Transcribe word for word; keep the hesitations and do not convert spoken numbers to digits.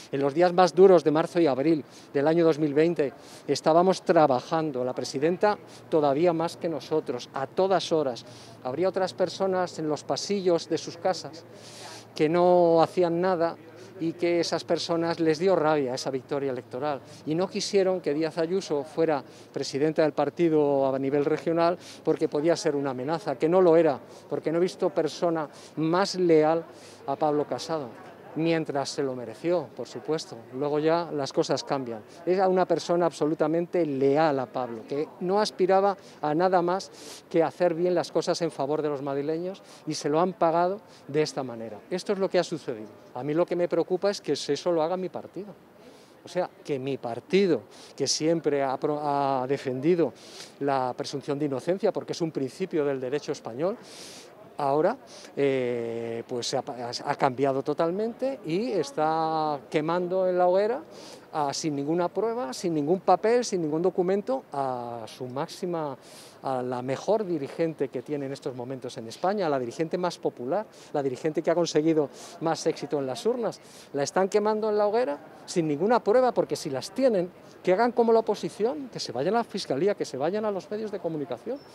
En los días más duros de marzo y abril del año dos mil veinte estábamos trabajando, la presidenta todavía más que nosotros, a todas horas. Habría otras personas en los pasillos de sus casas que no hacían nada y que esas personas les dio rabia esa victoria electoral y no quisieron que Díaz Ayuso fuera presidenta del partido a nivel regional porque podía ser una amenaza, que no lo era, porque no he visto persona más leal a Pablo Casado, mientras se lo mereció, por supuesto. Luego ya las cosas cambian. Era una persona absolutamente leal a Pablo, que no aspiraba a nada más que hacer bien las cosas en favor de los madrileños y se lo han pagado de esta manera. Esto es lo que ha sucedido. A mí lo que me preocupa es que eso lo haga mi partido. O sea, que mi partido, que siempre ha, ha defendido la presunción de inocencia, porque es un principio del derecho español, ahora eh, pues ha, ha cambiado totalmente y está quemando en la hoguera a, sin ninguna prueba, sin ningún papel, sin ningún documento, a su máxima, a la mejor dirigente que tiene en estos momentos en España, a la dirigente más popular, la dirigente que ha conseguido más éxito en las urnas. La están quemando en la hoguera sin ninguna prueba, porque si las tienen, que hagan como la oposición, que se vayan a la Fiscalía, que se vayan a los medios de comunicación,